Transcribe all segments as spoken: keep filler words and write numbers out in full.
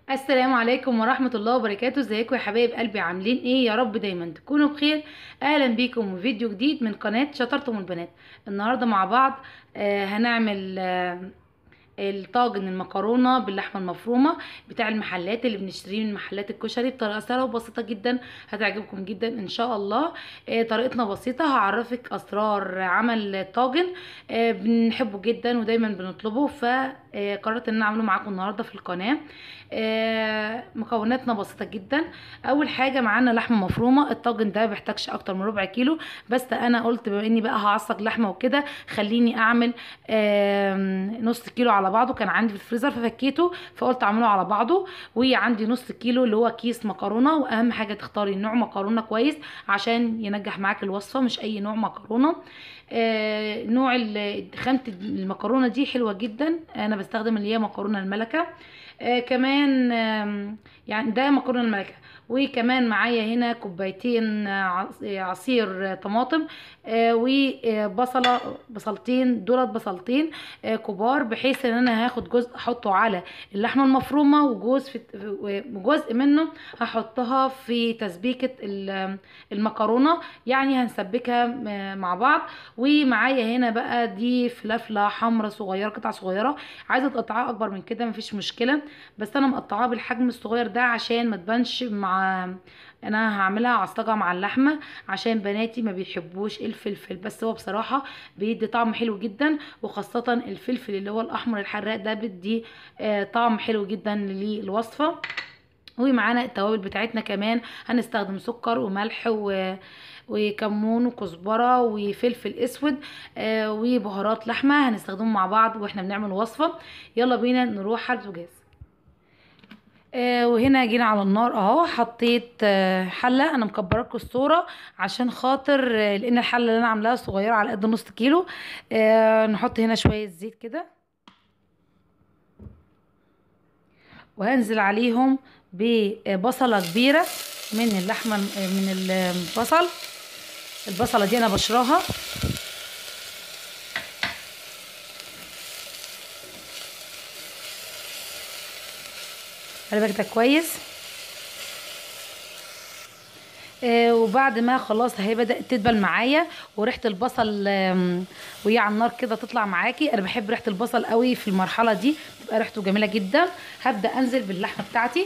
السلام عليكم ورحمة الله وبركاته. ازيكم يا حبايب قلبي؟ عاملين ايه؟ يا رب دايما تكونوا بخير. اهلا بيكم في فيديو جديد من قناة شطرتم البنات. النهاردة مع بعض آه هنعمل آه الطاجن المكرونه باللحمه المفرومه بتاع المحلات اللي بنشتريه من محلات الكشري بطريقه سهله وبسيطه جدا. هتعجبكم جدا ان شاء الله. آه، طريقتنا بسيطه، هعرفك اسرار عمل الطاجن. آه، بنحبه جدا ودايما بنطلبه، فقررت ان انا اعمله معاكم النهارده في القناه. آه، مكوناتنا بسيطه جدا. اول حاجه معانا لحمه مفرومه. الطاجن ده بيحتاجش اكتر من ربع كيلو، بس انا قلت بما اني بقى هعصق لحمه وكده خليني اعمل آم، نص كيلو على بعضه. كان عندي في الفريزر ففكيته، فقلت اعمله على بعضه. وعندي نص كيلو اللي هو كيس مكرونه. واهم حاجه تختاري نوع مكرونه كويس عشان ينجح معاك الوصفه، مش اي نوع مكرونه. آه نوع ال- خامه المكرونه دي حلوه جدا. انا بستخدم اللي هي مكرونه الملكه. آه كمان آم، يعني ده مكرونه الملكه. وكمان معايا هنا كوبايتين آه، عص- عصير طماطم. آه وبصله بصلتين، دولت بصلتين آه كبار، بحيث ان انا هاخد جزء احطه على اللحمه المفرومه، وجزء في وجزء منه هحطها في تسبيكه ال- المكرونه. يعني هنسبكها آه، مع بعض. ومعايا هنا بقى دي فلافله حمراء صغيره، قطع صغيره. عايزه تقطعها اكبر من كده مفيش مشكله، بس انا مقطعاها بالحجم الصغير ده عشان ما تبانش مع. انا هعملها عصاجه مع اللحمه عشان بناتي ما بيحبوش الفلفل، بس هو بصراحه بيدي طعم حلو جدا، وخاصه الفلفل اللي هو الاحمر الحراق ده بيدي آه، طعم حلو جدا للوصفه. ومعانا التوابل بتاعتنا كمان، هنستخدم سكر وملح و وكمون وكزبره وفلفل اسود آه وبهارات لحمه هنستخدمهم مع بعض واحنا بنعمل وصفه. يلا بينا نروح على البوتاجاز. آه وهنا جينا على النار اهو. حطيت آه حله، انا مكبره لكم الصوره عشان خاطر آه لان الحله اللي انا عاملاها صغيره على قد نص كيلو. آه نحط هنا شويه زيت كده، وهنزل عليهم ببصله كبيره من اللحمه من البصل. البصله دي انا بشراها. خلي بالك ده كويس. آه وبعد ما خلاص هي بدأت تدبل معايا وريحة البصل آم، وهي على النار كده تطلع معاكي. انا بحب ريحة البصل قوي في المرحلة دي، تبقى ريحته جميلة جدا. هبدأ انزل باللحمة بتاعتي.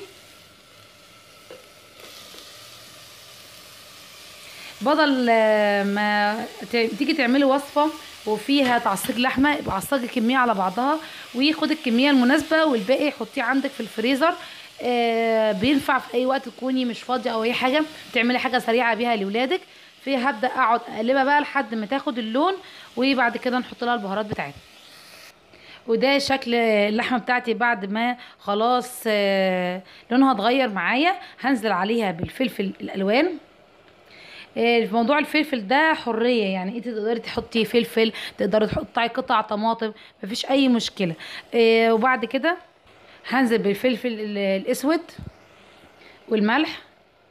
بدل آه، ما ت- تيجي تعملي وصفة وفيها تعصيج لحمة، يبقى عصجي كمية على بعضها وخدي الكمية المناسبة والباقي حطيه عندك في الفريزر. آه بينفع في اي وقت تكوني مش فاضية او اي حاجة تعملي حاجة سريعة بيها لولادك. فهبدأ اقعد اقلبها بقى لحد ما تاخد اللون، وبعد كده نحط لها البهارات بتاعتها. وده شكل اللحمه بتاعتي بعد ما خلاص آه، لونها اتغير معايا. هنزل عليها بالفلفل الالوان. آه، في موضوع الفلفل ده حريه، يعني انت تقدري تحطي فلفل، تقدري تحطي قطع طماطم، مفيش اي مشكله. آه، وبعد كده هنزل بالفلفل ال- الاسود والملح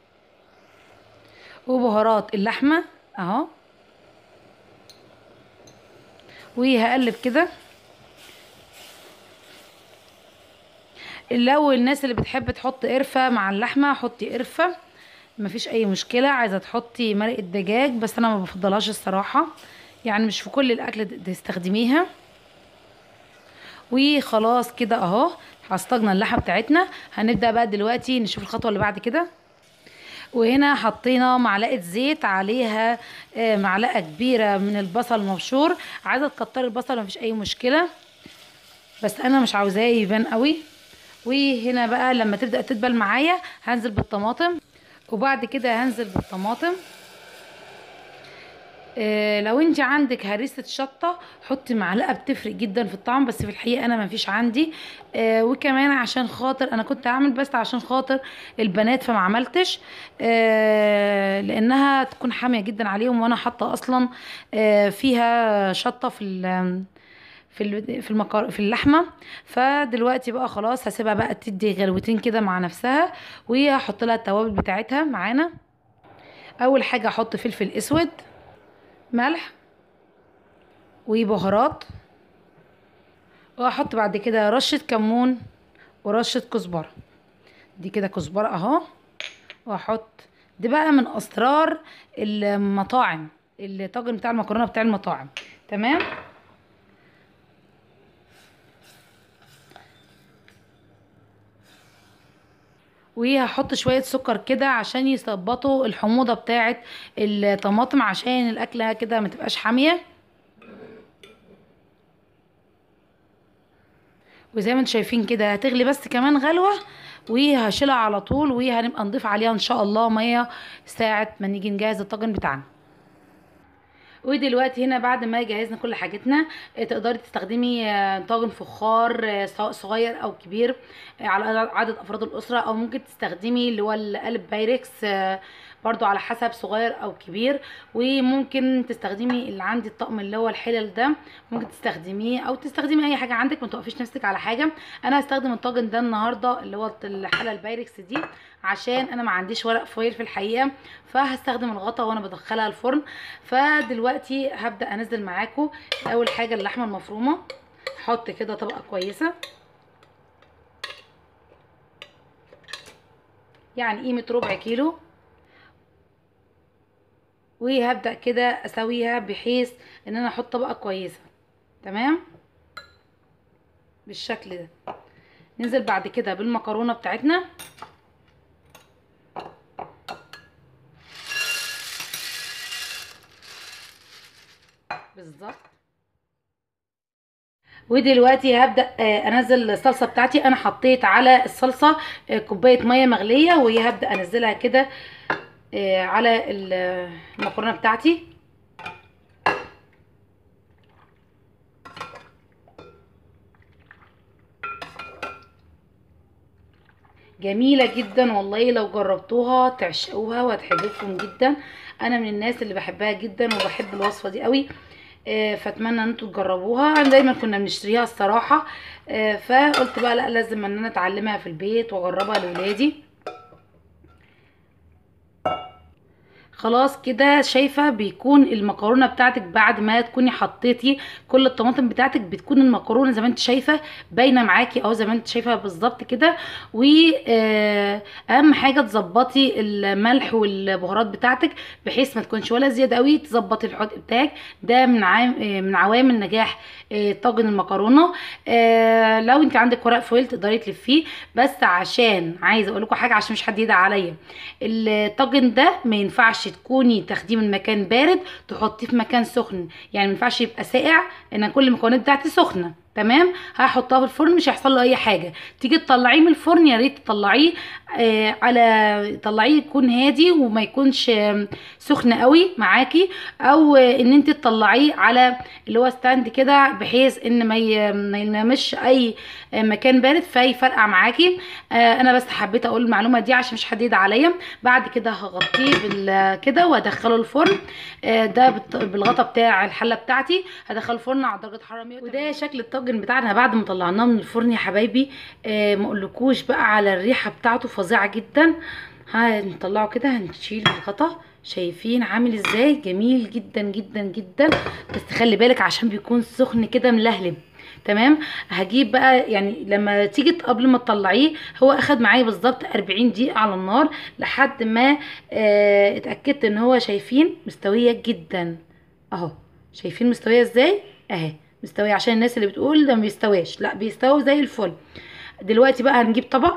وبهارات اللحمه اهو. وهقلب كده. لو الناس اللي بتحب تحط قرفة مع اللحمة حطي قرفة، مفيش اي مشكلة. عايزة تحطي مرقة دجاج بس انا ما بفضلهاش الصراحة، يعني مش في كل الاكل د- تستخدميها. وخلاص كده اهو حصطجنا اللحمة بتاعتنا. هنبدأ بقى دلوقتي نشوف الخطوة اللي بعد كده. وهنا حطينا معلقة زيت عليها آه، معلقة كبيرة من البصل المبشور. عايزة تكتري البصل مفيش اي مشكلة، بس انا مش عاوزاه يبان قوي. وهنا بقى لما تبدأ تدبل معايا هنزل بالطماطم. وبعد كده هنزل بالطماطم. آه لو انت عندك هريسة شطة حطي معلقة بتفرق جدا في الطعم، بس في الحقيقة انا مفيش عندي. آه وكمان عشان خاطر انا كنت هعمل بس عشان خاطر البنات فما عملتش. آه لانها تكون حامية جدا عليهم، وانا حاطة اصلا آه فيها شطة في ال- في ال- في المكر... في اللحمه. فدلوقتي بقى خلاص هسيبها بقى تدي غلوتين كده مع نفسها، وهحط لها التوابل بتاعتها معانا. اول حاجه احط فلفل اسود، ملح وبهارات، واحط بعد كده رشه كمون ورشه كزبره. دي كده كزبره اهو، واحط دي بقى من اسرار المطاعم، الطاجن بتاع المكرونه بتاع المطاعم. تمام. وهحط شويه سكر كده عشان يظبطوا الحموضه بتاعه الطماطم، عشان الاكله كده ما تبقاش حاميه. وزي ما انتم شايفين كده هتغلي بس كمان غلوه، وهشيلها على طول، وهنبقى نضيف عليها ان شاء الله ميه ساعه ما نيجي نجهز الطاجن بتاعنا. ودلوقتي هنا بعد ما جهزنا كل حاجتنا، آه، تقدري تستخدمي آه، طاجن فخار، آه، سواء صغير او كبير، آه، على عدد افراد الاسره، او ممكن تستخدمي اللي هو القالب بايركس، آه، برضو على حسب صغير او كبير. وممكن تستخدمي اللي عندي الطقم اللي هو الحلل ده، ممكن تستخدميه او تستخدمي اي حاجه عندك، ما توقفيش نفسك على حاجه. انا هستخدم الطاجن ده النهارده اللي هو الحله البايركس دي، عشان انا ما عنديش ورق فويل في الحقيقه، فهستخدم الغطا وانا بدخلها الفرن. فدلوقتي هبدا انزل معاكم اول حاجه اللحمه المفرومه. احط كده طبقه كويسه، يعني قيمه ربع كيلو، وهبدا كده اسويها بحيث ان انا احط طبقه كويسه. تمام بالشكل ده. ننزل بعد كده بالمكرونه بتاعتنا. بالظبط. ودلوقتي هبدا آه، انزل الصلصه بتاعتي. انا حطيت على الصلصه آه، كوبايه ميه مغليه، وهي هبدا انزلها كده آه، على المكرونه بتاعتي. جميله جدا والله، لو جربتوها تعشقوها وهتحبكم جدا. انا من الناس اللي بحبها جدا وبحب الوصفه دي قوي، آه، فاتمنى ان انتوا تجربوها. دايما كنا بنشتريها الصراحه، آه، فقلت بقى لا، لازم ان انا اتعلمها في البيت واجربها لاولادي. خلاص كده شايفه بيكون المكرونه بتاعتك بعد ما تكوني حطيتي كل الطماطم بتاعتك، بتكون المكرونه زي ما انت شايفه باينه معاكي، او زي ما انت شايفه بالظبط كده. واهم حاجه تظبطي الملح والبهارات بتاعتك، بحيث ما تكونش ولا زياده قوي، تظبطي الحدق بتاعك. ده من عام من عوامل نجاح آه، طاجن المكرونه. آه، لو انت عندك ورق فويل تقدري تلفيه، بس عشان عايزه اقول لكم حاجه عشان مش حد يدعي عليا، الطاجن ده ما ينفعش تكوني تاخديه من مكان بارد تحطيه في مكان سخن، يعني ما ينفعش يبقى ساقع، ان كل المكونات بتاعتي سخنه. تمام. هحطها في الفرن مش هيحصل له اي حاجه. تيجي تطلعيه من الفرن يا ريت تطلعيه آه على طلعيه يكون هادي، وما يكونش آه سخن قوي معاكي، او آه ان انت تطلعيه على اللي هو ستاند كده، بحيث ان ما ي- ما يلمسش اي آه مكان بارد فيفرقع معاكي. آه انا بس حبيت اقول المعلومه دي عشان مش حد يدعي عليا. بعد كده هغطيه بال كده وادخله الفرن، آه ده بالط- بالغطا بتاع الحله بتاعتي، هدخله الفرن على درجه حراره مية وتمانين. وده شكل الطاجن بتاعنا بعد ما طلعناه من الفرن يا حبايبي. آه ما اقولكوش بقى على الريحه بتاعته فظيعه جدا. هنطلعه كده، هنشيل الغطا، شايفين عامل ازاي؟ جميل جدا جدا جدا. بس تخلي بالك عشان بيكون سخن كده ملهلب. تمام. هجيب بقى يعني لما تيجي قبل ما تطلعيه، هو اخد معايا بالظبط أربعين دقيقه على النار، لحد ما آه اتاكدت ان هو شايفين مستويه جدا اهو. شايفين مستويه ازاي؟ اهي مستويه، عشان الناس اللي بتقول ده ما بيستواش، لا بيستوي زي الفل. دلوقتي بقى هنجيب طبق،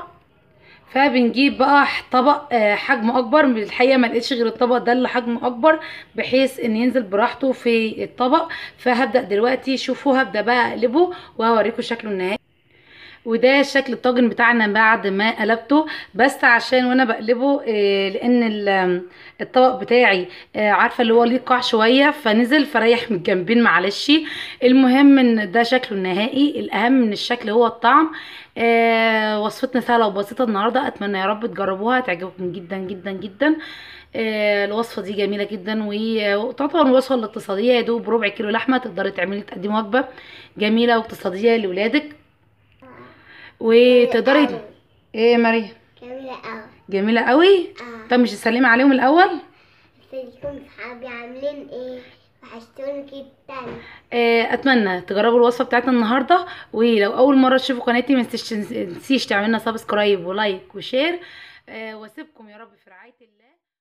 فبنجيب بقى طبق آه، حجمه اكبر. من الحقيقه ما لقيتش غير الطبق ده اللي حجمه اكبر، بحيث ان ينزل براحته في الطبق. فهبدا دلوقتي شوفوا، هبدا بقى اقلبه وهوريكم شكله النهائي. وده شكل الطاجن بتاعنا بعد ما قلبته. بس عشان وانا بقلبه آه، لان ال- الطبق بتاعي آه، عارفه اللي هو ليه قاع شويه، فنزل فريح من الجنبين معلش. المهم ان ده شكله النهائي. الاهم من الشكل هو الطعم. آه، وصفتنا سهله وبسيطه النهارده، اتمنى يا رب تجربوها تعجبكم جدا جدا جدا. آه، الوصفه دي جميله جدا، وتعتبر الوصفه الاقتصاديه، يا دوب ربع كيلو لحمه تقدري تعملي تقدمي وجبه جميله واقتصاديه لاولادك. وتقدري. ايه يا مريم؟ جميلة أوي. جميله قوي. اه طب مش تسلمي عليهم الاول؟ ازيكم صحابي عاملين ايه؟ وحشتوني جدا. آه، اتمنى تجربوا الوصفه بتاعتنا النهارده، ولو اول مره تشوفوا قناتي ما تنسيش تعملوا لنا سبسكرايب ولايك وشير. آه، واسيبكم يا رب في رعايه الله.